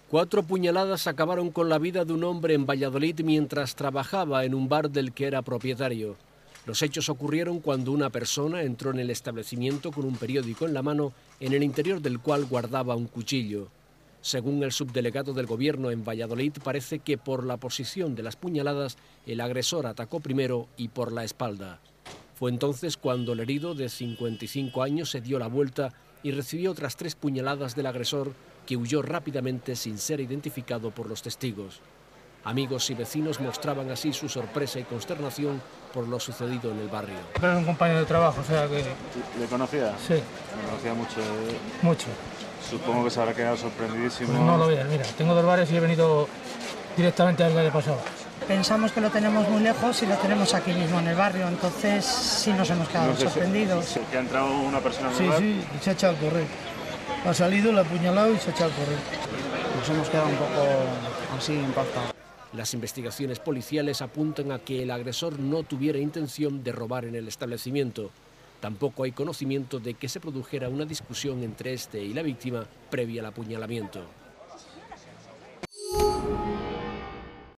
4 puñaladas acabaron con la vida de un hombre en Valladolid mientras trabajaba en un bar del que era propietario. Los hechos ocurrieron cuando una persona entró en el establecimiento con un periódico en la mano, en el interior del cual guardaba un cuchillo. Según el subdelegado del Gobierno en Valladolid, parece que por la posición de las puñaladas el agresor atacó primero y por la espalda. Fue entonces cuando el herido, de 55 años, se dio la vuelta y recibió otras 3 puñaladas del agresor, que huyó rápidamente sin ser identificado por los testigos. Amigos y vecinos mostraban así su sorpresa y consternación por lo sucedido en el barrio. Era un compañero de trabajo, o sea que... ¿Le conocía? Sí. ¿Le conocía mucho? Mucho. Supongo que se habrá quedado sorprendidísimo. Pues no lo veas, mira, tengo 2 bares y he venido directamente a ver qué le pasaba. Pensamos que lo tenemos muy lejos y lo tenemos aquí mismo en el barrio, entonces sí nos hemos quedado sorprendidos. ¿Que ha entrado una persona en el bar? Sí, y se ha echado a correr. Ha salido, le ha apuñalado y se ha echado a correr. Nos hemos quedado un poco así impactados. Las investigaciones policiales apuntan a que el agresor no tuviera intención de robar en el establecimiento. Tampoco hay conocimiento de que se produjera una discusión entre este y la víctima previa al apuñalamiento.